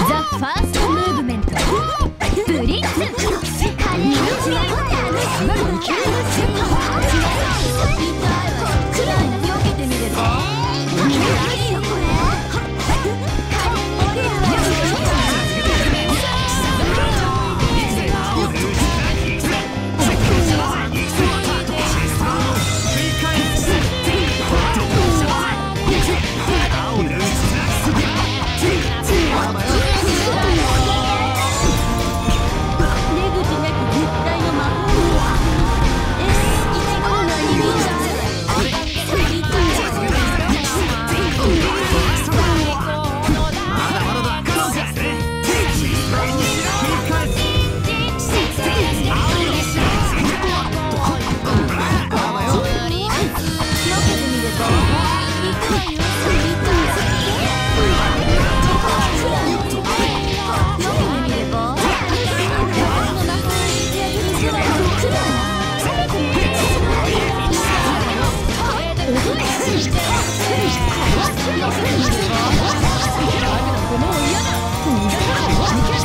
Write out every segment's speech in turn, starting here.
ザ・ファーストムーブメントブリッツカレーの違いを避けてみればいいよこれ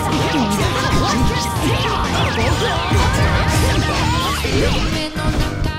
夢の中